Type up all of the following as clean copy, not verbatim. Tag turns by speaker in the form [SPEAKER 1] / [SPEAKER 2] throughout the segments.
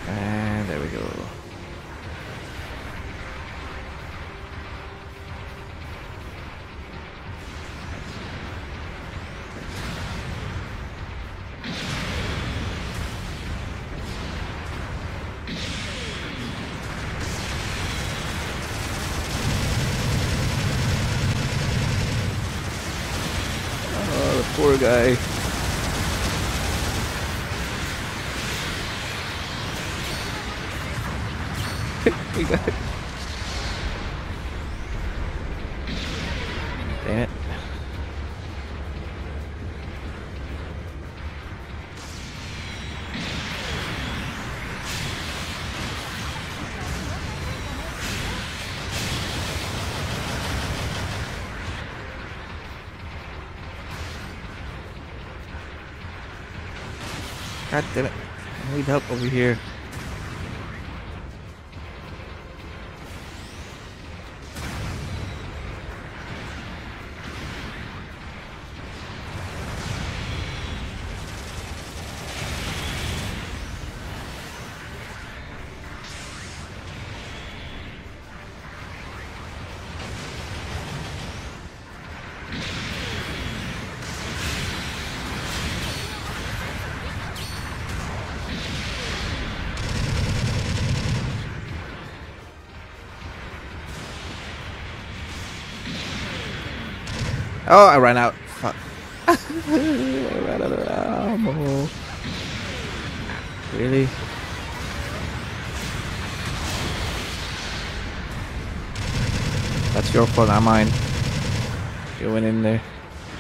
[SPEAKER 1] And there we go. Oh, the poor guy. We got it. Damn it. God damn it. I need help over here. Oh, I ran out. Fuck. I ran out of ammo. Really? That's your fault, not mine. You went in there.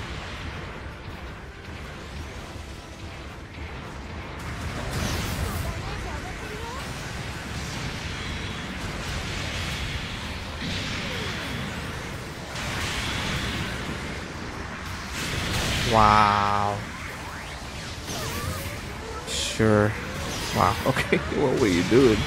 [SPEAKER 1] Wow. Sure. Wow. Okay. What were you doing?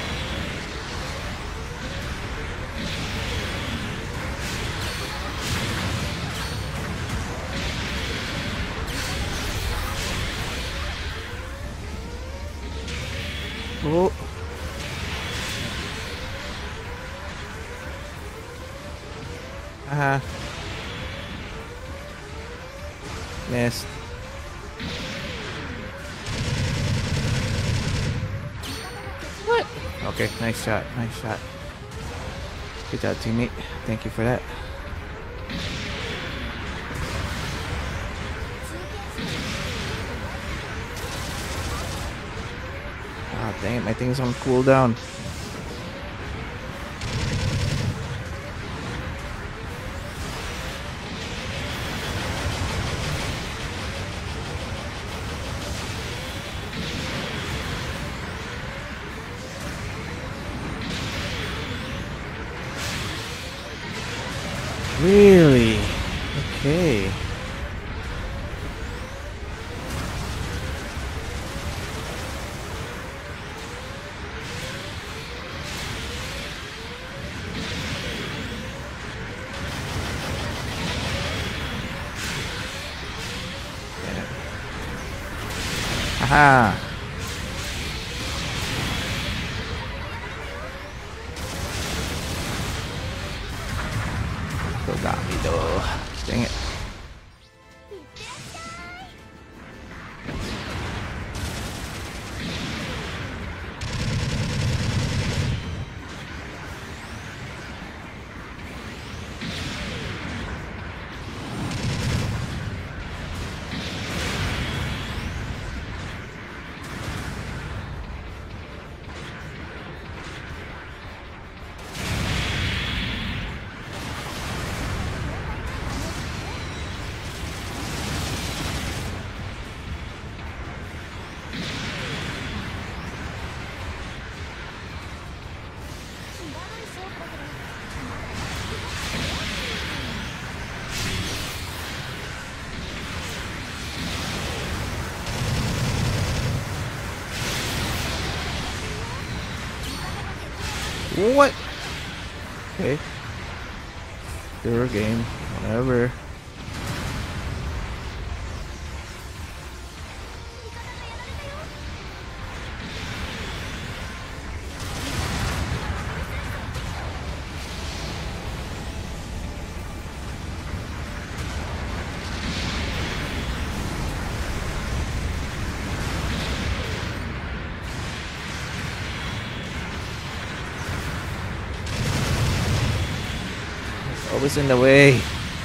[SPEAKER 1] Oh. Missed. What? Okay, nice shot, nice shot. Good job, teammate. Thank you for that. Ah, dang it, my thing's on cooldown. Really? Okay. Aha. Still got me though. Dang it. What? Okay. Your game. Whatever. Always in the way.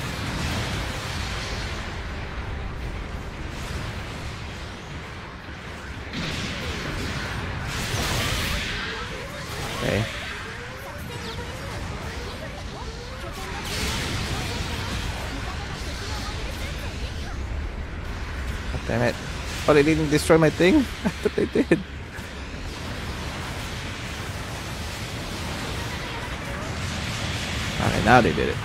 [SPEAKER 1] Okay. God damn it. Oh, they didn't destroy my thing? I thought they did. Okay, now they did it.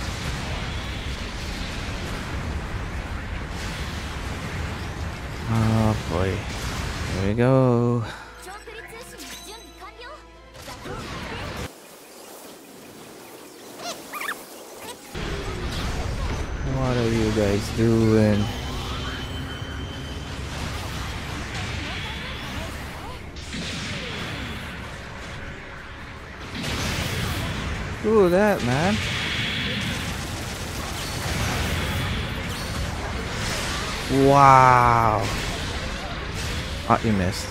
[SPEAKER 1] Oh boy. Here we go. What are you guys doing? Ooh, that man. Wow. Oh, you missed.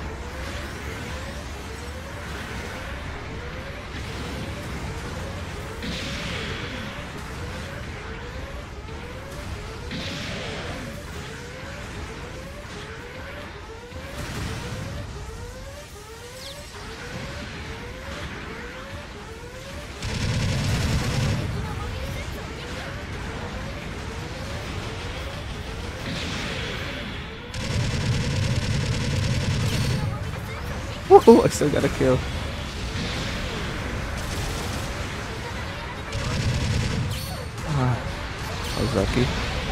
[SPEAKER 1] Woohoo, I still got a kill. Ah, I was lucky.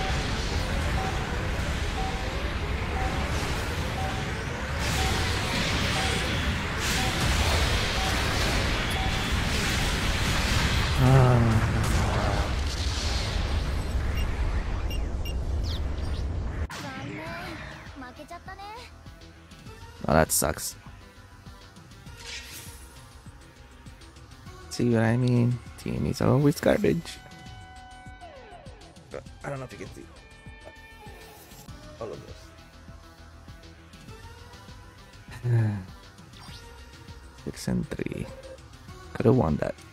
[SPEAKER 1] Oh, that sucks. See what I mean? Team is always garbage. I don't know if you can see all of this. 6 and 3. Could have won that.